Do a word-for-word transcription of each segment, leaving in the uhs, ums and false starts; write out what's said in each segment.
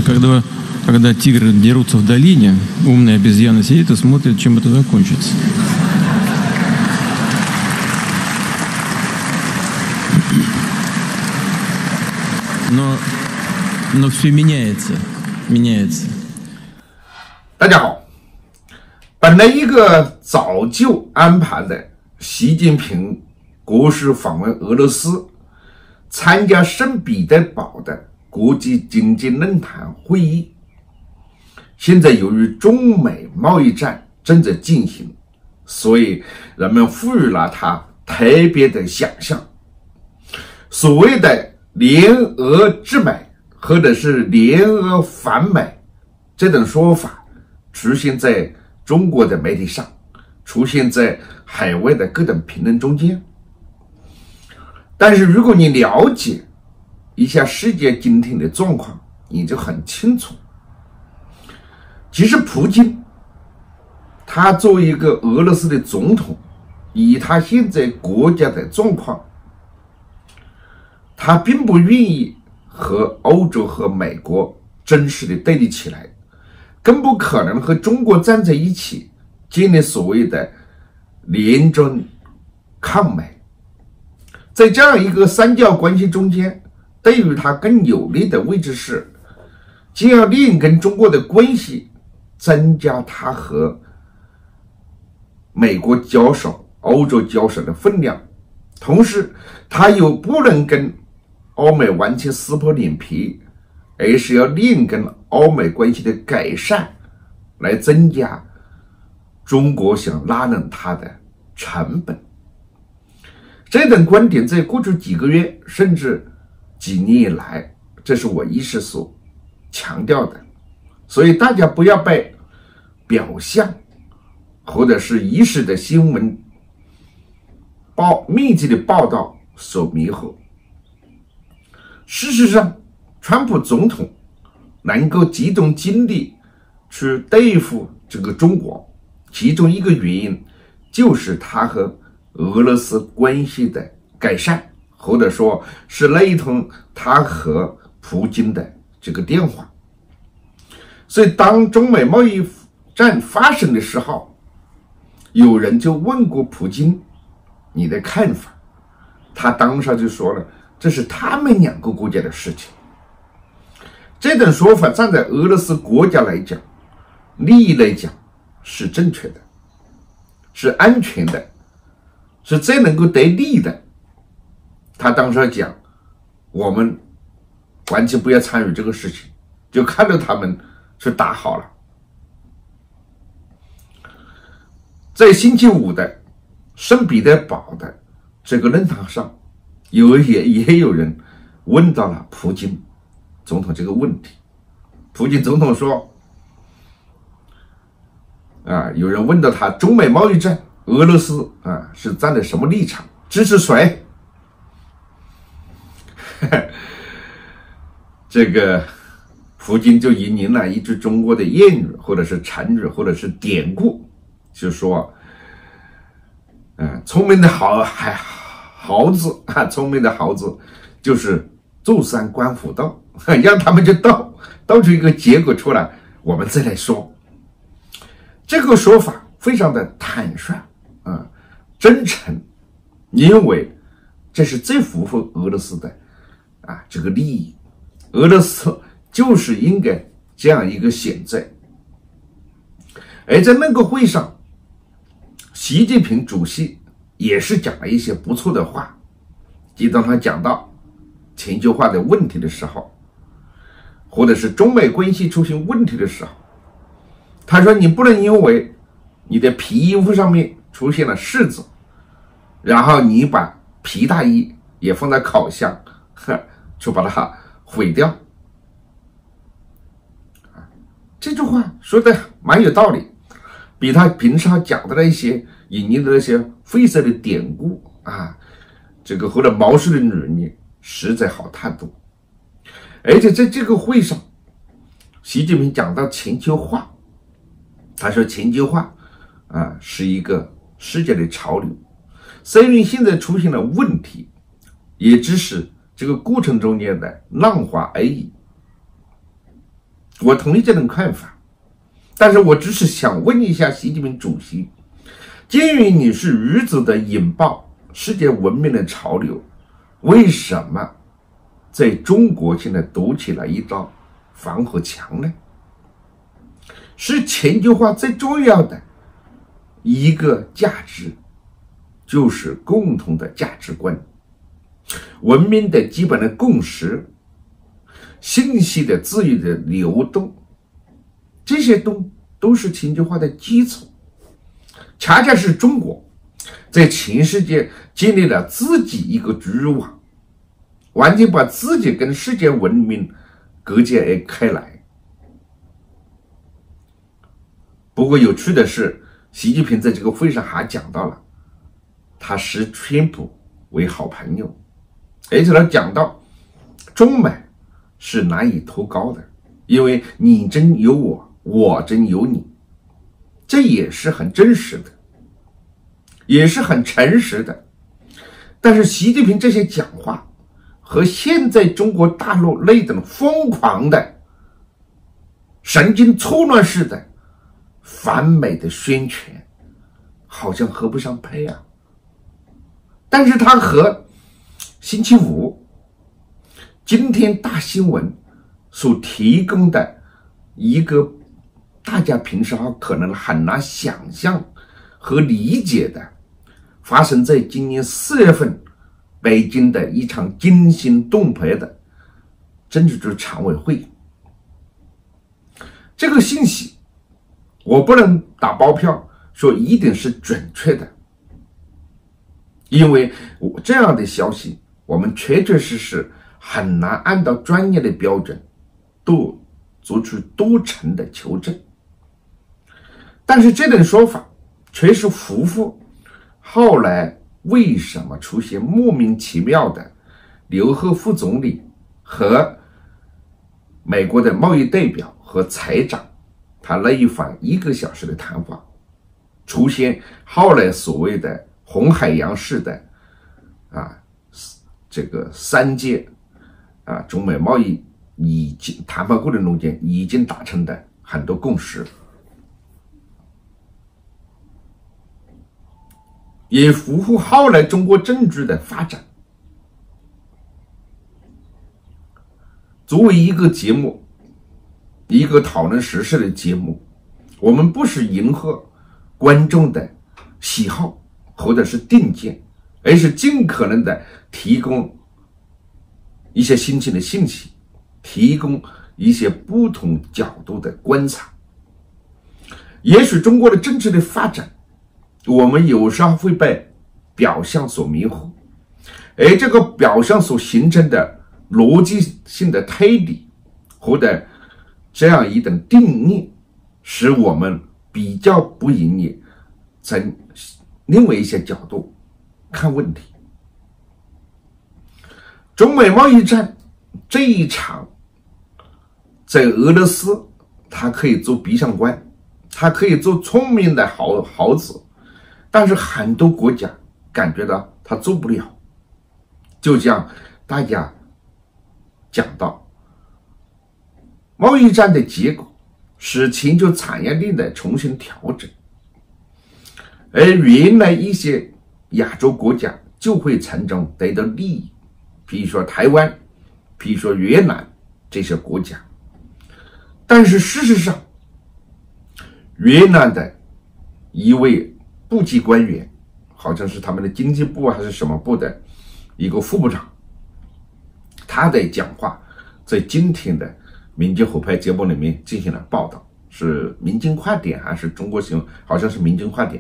когда, когда тигры дерутся в долине, умная обезьяна сидит и смотрит, чем это закончится. Но, но все меняется, меняется. 大家好，本来一个早就安排的习近平国事访问俄罗斯，参加圣彼得堡的国际经济论坛会议，现在由于中美贸易战正在进行，所以人们赋予了它特别的想象。所谓的联俄制美或者是联俄反美这种说法出现在中国的媒体上，出现在海外的各种评论中间。但是如果你了解一下世界今天的状况，你就很清楚，其实普京他作为一个俄罗斯的总统，以他现在国家的状况，他并不愿意和欧洲和美国正式的对立起来，更不可能和中国站在一起建立所谓的联中抗美。在这样一个三角关系中间，对于他更有利的位置是既要利跟中国的关系，增加他和美国交手、欧洲交手的分量，同时他又不能跟欧美完全撕破脸皮，而是要利跟欧美关系的改善，来增加中国想拉拢他的成本。这种观点在过去几个月甚至几年以来，这是我一直所强调的，所以大家不要被表象或者是一时的新闻报密集的报道所迷惑。事实上，川普总统能够集中精力去对付这个中国，其中一个原因就是他和俄罗斯关系的改善，或者说是类同他和普京的这个电话。所以当中美贸易战发生的时候，有人就问过普京你的看法，他当时就说了，这是他们两个国家的事情。这种说法站在俄罗斯国家来讲，利益来讲是正确的，是安全的，是最能够得利的。他当时讲，我们完全不要参与这个事情，就看着他们去打好了。在星期五的圣彼得堡的这个论坛上，有也也有人问到了普京总统这个问题。普京总统说，啊，有人问到他中美贸易战，俄罗斯啊是站在什么立场，支持谁？这个普京就引用了一句中国的谚语，或者是成语，或者是典故，就说，嗯，聪明的豪还豪子啊，聪明的豪子就是坐山观虎斗，让他们就斗斗出一个结果出来，我们再来说。这个说法非常的坦率啊，真诚，因为这是最符合俄罗斯的啊这个利益。俄罗斯就是应该这样一个选择。而在那个会上，习近平主席也是讲了一些不错的话。记得他讲到全球化的问题的时候，或者是中美关系出现问题的时候，他说你不能因为你的皮衣服上面出现了虱子，然后你把皮大衣也放在烤箱，就把它毁掉。这句话说的蛮有道理，比他平常讲的那些引用的那些晦涩的典故啊，这个或者毛氏的女人实在好太多。而且在这个会上，习近平讲到全球化，他说全球化啊是一个世界的潮流，虽然现在出现了问题，也只是这个过程中间的浪花而已。 我同意这种看法，但是我只是想问一下习近平主席，鉴于你是如此的引爆世界文明的潮流，为什么在中国现在堵起了一道防火墙呢？是全球化最重要的一个价值，就是共同的价值观、文明的基本的共识、信息的自由的流动，这些都都是全球化的基础。恰恰是中国在全世界建立了自己一个蜘蛛网，完全把自己跟世界文明隔绝开来。不过有趣的是，习近平在这个会上还讲到了他视川普为好朋友，而且他讲到中美是难以脱钩的，因为你真有我，我真有你，这也是很真实的，也是很诚实的。但是习近平这些讲话和现在中国大陆那种疯狂的神经错乱式的反美的宣传好像合不上配啊。但是他和星期五今天大新闻所提供的一个大家平时可能很难想象和理解的，发生在今年四月份北京的一场惊心动魄的政治局常委会，这个信息我不能打包票说一定是准确的，因为我这样的消息我们确确实实很难按照专业的标准都做出多层的求证。但是这种说法却是符合后来为什么出现莫名其妙的刘鹤副总理和美国的贸易代表和财长他那一番一个小时的谈话，出现后来所谓的红海洋式的啊这个三阶啊中美贸易已经谈判过程中间已经达成的很多共识，也符合后来中国政治的发展。作为一个节目，一个讨论时事的节目，我们不是迎合观众的喜好或者是定见，而是尽可能的提供一些新鲜的信息，提供一些不同角度的观察。也许中国的政治的发展，我们有时候会被表象所迷惑，而这个表象所形成的逻辑性的推理或者这样一种定义，使我们比较不容易从另外一些角度看问题。中美贸易战这一场，在俄罗斯他可以做壁上观，他可以做聪明的好猴子，但是很多国家感觉到他做不了。就像大家讲到，贸易战的结果是全球产业链的重新调整，而原来一些亚洲国家就会从中得到利益，比如说台湾，比如说越南这些国家。但是事实上，越南的一位部级官员，好像是他们的经济部还是什么部的一个副部长，他的讲话在今天的民间合拍节目里面进行了报道，是民间快点还是中国新闻，好像是民间快点，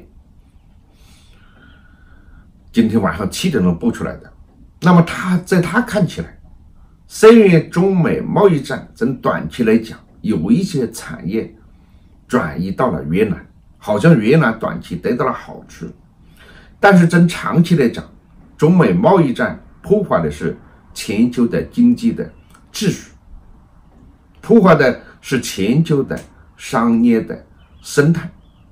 今天晚上七点钟播出来的。那么他在他看起来，虽然中美贸易战从短期来讲有一些产业转移到了越南，好像越南短期得到了好处，但是从长期来讲，中美贸易战破坏的是全球的经济的秩序，破坏的是全球的商业的生态。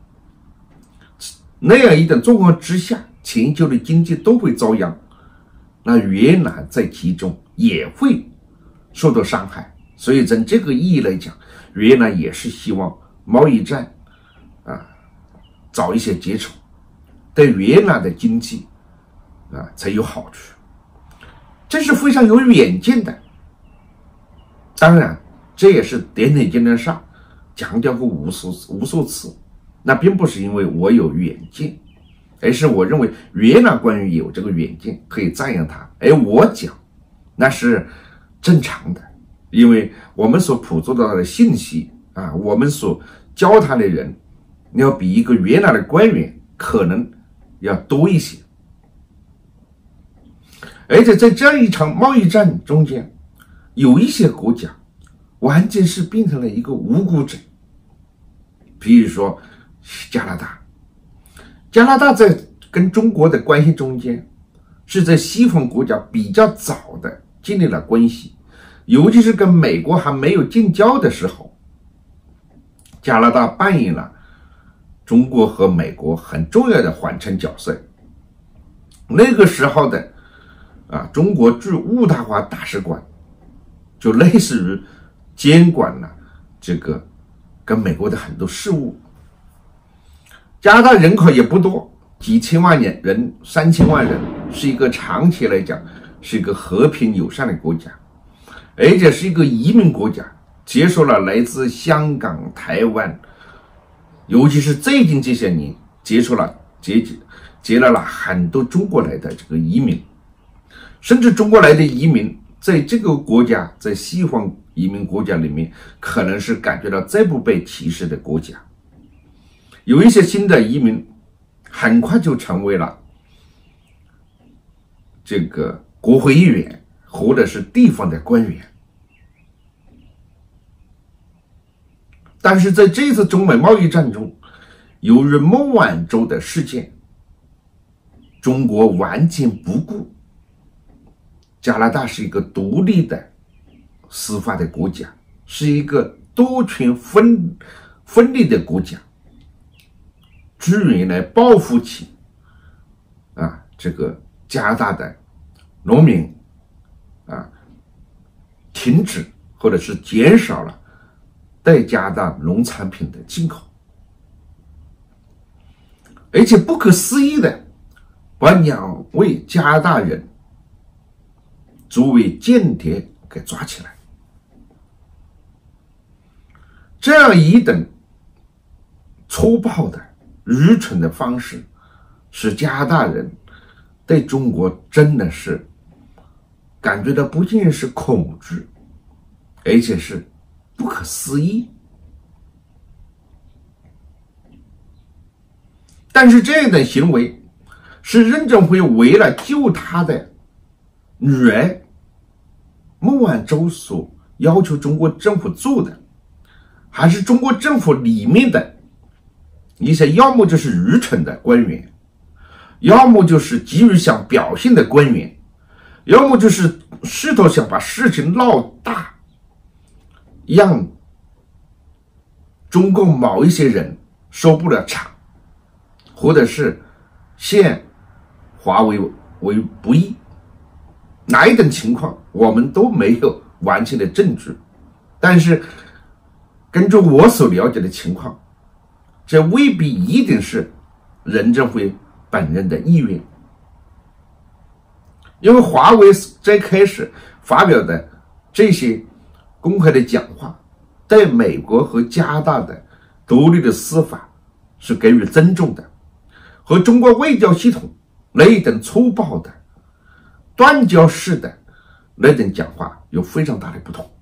那样一种状况之下，全球的经济都会遭殃，那越南在其中也会受到伤害。 所以从这个意义来讲，越南也是希望贸易战啊早一些结束，对越南的经济啊才有好处。这是非常有远见的。当然，这也是点点经典上强调过无数无数次。那并不是因为我有远见，而是我认为越南官员有这个远见，可以赞扬他。而我讲，那是正常的，因为我们所捕捉到的信息啊，我们所教他的人，要比一个越南的官员可能要多一些。而且在这样一场贸易战中间，有一些国家完全是变成了一个无辜者，比如说加拿大。加拿大在跟中国的关系中间，是在西方国家比较早的建立了关系，尤其是跟美国还没有建交的时候，加拿大扮演了中国和美国很重要的缓冲角色。那个时候的啊，中国驻渥太华大使馆就类似于监管了这个跟美国的很多事务。加拿大人口也不多，几千万人，三千万人，是一个长期来讲是一个和平友善的国家，而且是一个移民国家，接受了来自香港、台湾，尤其是最近这些年接受了接接纳了很多中国来的这个移民，甚至中国来的移民在这个国家，在西方移民国家里面，可能是感觉到最不被歧视的国家。有一些新的移民很快就成为了这个国会议员或者是地方的官员。但是在这次中美贸易战中，由于孟晚舟的事件，中国完全不顾加拿大是一个独立的司法的国家，是一个多权分分立的国家，居然来报复起啊这个加拿大的农民啊，停止或者是减少了对加拿大农产品的进口，而且不可思议的把两位加拿大人作为间谍给抓起来。这样一等粗暴的愚蠢的方式，使加拿大人对中国真的是感觉到不仅是恐惧，而且是不可思议。但是这样的行为是任正非为了救他的女儿孟晚舟所要求中国政府做的，还是中国政府里面的一些要么就是愚蠢的官员，要么就是急于想表现的官员，要么就是试图想把事情闹大，让中共某一些人收不了场，或者是陷华为为不义。哪一种情况我们都没有完全的证据，但是根据我所了解的情况，这未必一定是任正非本人的意愿。因为华为在开始发表的这些公开的讲话，对美国和加拿大的独立的司法是给予尊重的，和中国外交系统那一等粗暴的断交式的那种讲话有非常大的不同。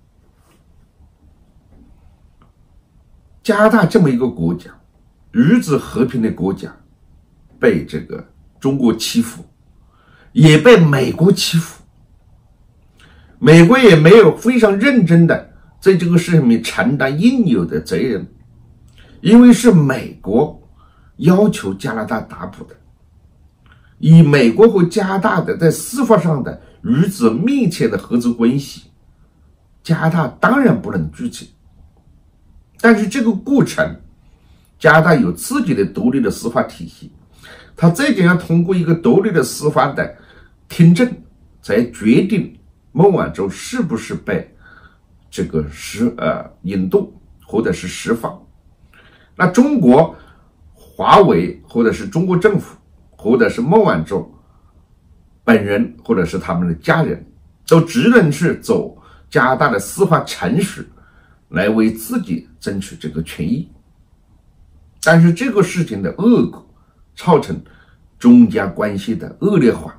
加拿大这么一个国家，日子和平的国家，被这个中国欺负，也被美国欺负，美国也没有非常认真的在这个事上面承担应有的责任，因为是美国要求加拿大打捕的，以美国和加拿大的在司法上的如此密切的合作关系，加拿大当然不能拒绝。但是这个过程，加拿大有自己的独立的司法体系，他最终要通过一个独立的司法的听证，才决定孟晚舟是不是被这个释呃引渡或者是释放。那中国华为或者是中国政府或者是孟晚舟本人或者是他们的家人，都只能是走加拿大的司法程序来为自己争取这个权益。但是这个事情的恶果造成中加关系的恶劣化，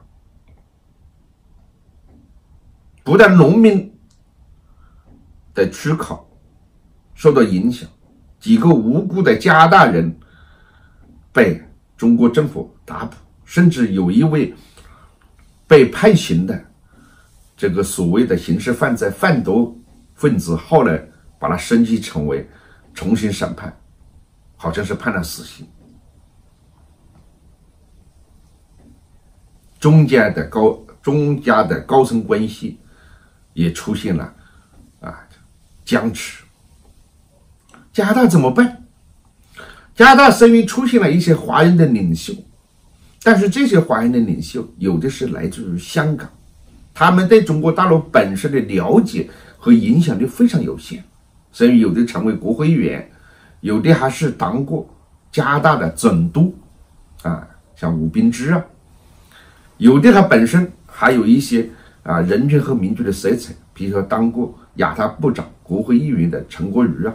不但农民的出口受到影响，几个无辜的加拿大人被中国政府打捕，甚至有一位被判刑的这个所谓的刑事犯罪贩毒分子，后来把他升级成为重新审判，好像是判了死刑。中加的高中加的高层关系也出现了啊僵持。加拿大怎么办？加拿大虽然出现了一些华人的领袖，但是这些华人的领袖有的是来自于香港，他们对中国大陆本身的了解和影响力非常有限，所以有的成为国会议员，有的还是当过加拿大的总督啊，像吴秉之啊，有的他本身还有一些啊人权和民主的色彩，比如说当过亚太部长、国会议员的陈国瑜啊。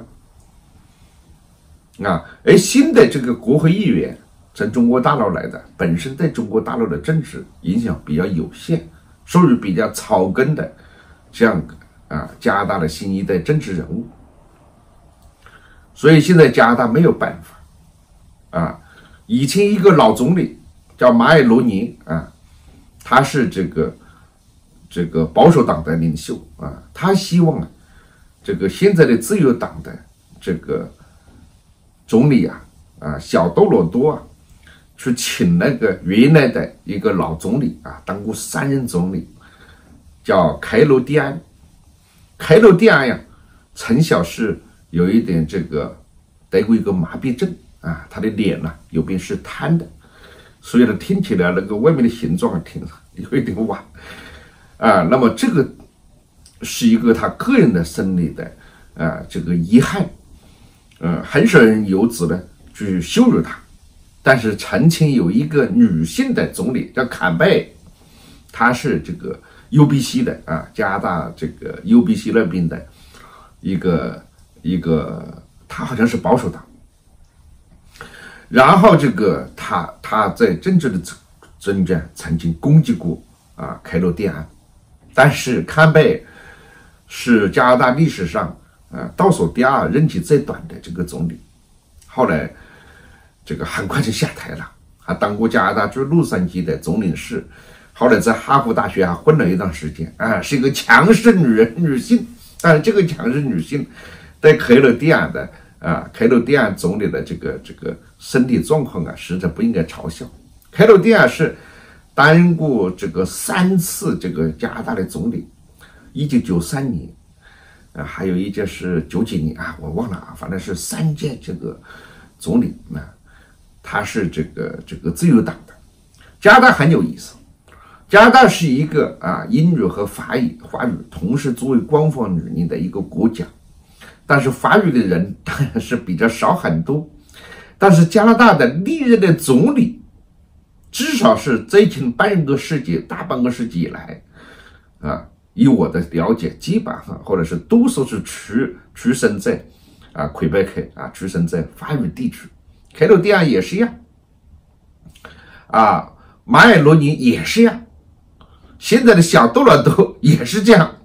啊，而新的这个国会议员从中国大陆来的，本身对中国大陆的政治影响比较有限，属于比较草根的这样啊加拿大的新一代政治人物。所以现在加拿大没有办法啊。以前一个老总理叫马埃罗尼啊，他是这个这个保守党的领袖啊，他希望啊这个现在的自由党的这个总理啊啊小多罗多啊，去请那个原来的一个老总理啊，当过三任总理，叫凯罗蒂安。凯罗蒂安呀，从小是有一点这个得过一个麻痹症啊，他的脸呢、啊、右边是瘫的，所以呢听起来那个外面的形状挺有一点歪啊。那么这个是一个他个人的生理的啊这个遗憾。嗯，很少人有旨呢去羞辱他，但是曾经有一个女性的总理叫坎贝，她是这个 U B C 的啊，加拿大这个 U B C 那边的一个一个，她好像是保守党。然后这个她她在政治的中间曾经攻击过啊凯罗蒂安，但是坎贝是加拿大历史上啊，倒数第二任期最短的这个总理，后来这个很快就下台了，还当过加拿大驻洛杉矶的总领事，后来在哈佛大学还混了一段时间啊，是一个强势女人女性。但是这个强势女性对凯罗蒂安的啊，凯罗蒂安总理的这个这个身体状况啊，实在不应该嘲笑。凯罗蒂安是担任过这个三次这个加拿大的总理，一九九三年。啊，还有一届是九几年啊，我忘了啊，反正是三届这个总理啊，他是这个这个自由党的。加拿大很有意思，加拿大是一个啊英语和法语法语同时作为官方语言的一个国家，但是法语的人当然是比较少很多。但是加拿大的历任的总理，至少是最近半个世纪大半个世纪以来啊。以我的了解，基本上或者是多数是出出生在啊魁北克啊，出生在法语地区。凯罗蒂安也是一样，啊，马埃罗尼也是一样，现在的小多伦多也是这样。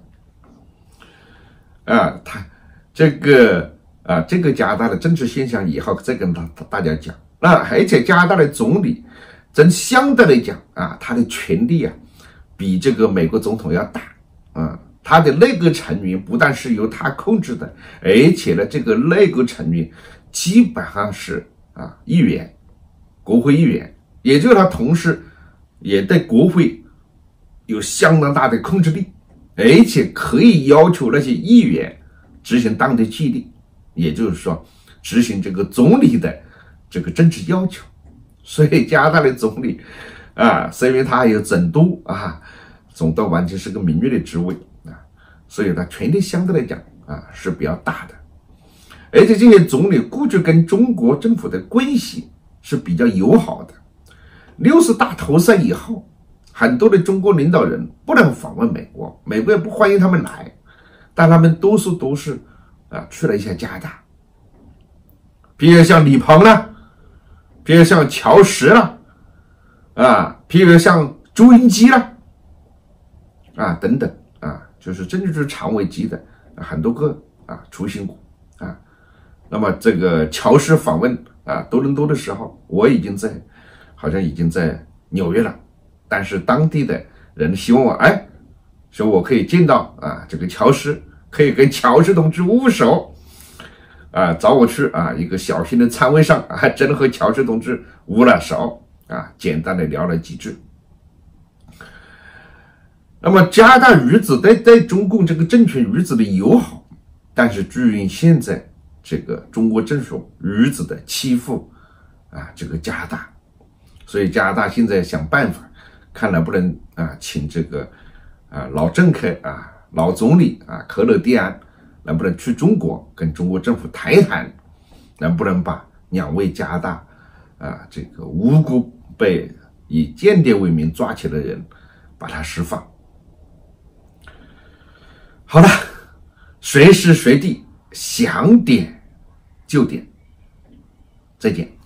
啊，他这个啊，这个加拿大的政治现象以后再跟大大家讲。那而且加拿大的总理，真相对来讲啊，他的权力啊，比这个美国总统要大。啊、嗯，他的内阁成员不但是由他控制的，而且呢，这个内阁成员基本上是啊议员，国会议员，也就是他同时也对国会有相当大的控制力，而且可以要求那些议员执行党的纪律，也就是说执行这个总理的这个政治要求。所以加拿大的总理啊，虽然他还有总督啊。总督完全是个明月的职位啊，所以他权力相对来讲啊是比较大的，而且这些总理估计跟中国政府的关系是比较友好的。六十大投赛以后，很多的中国领导人不能访问美国，美国也不欢迎他们来，但他们多数都是啊去了一下加拿大，比如像李鹏啦，比如像乔石啦，啊，比如像朱镕基啦，啊等等啊，就是政治局常委级的、啊、很多个啊出行过啊。那么这个乔石访问啊多伦多的时候，我已经在好像已经在纽约了，但是当地的人希望我哎，说我可以见到啊这个乔石，可以跟乔石同志握手啊，找我去啊一个小型的餐位上，还真的和乔石同志握了手啊，简单的聊了几句。那么加拿大女子对对中共这个政权女子的友好，但是至于现在这个中国政府女子的欺负啊，这个加拿大，所以加拿大现在想办法，看能不能啊请这个啊老政客啊老总理啊克勒蒂安能不能去中国跟中国政府谈一谈，能不能把两位加拿大啊这个无辜被以间谍为名抓起来的人把他释放。好了，随时随地想点就点，再见。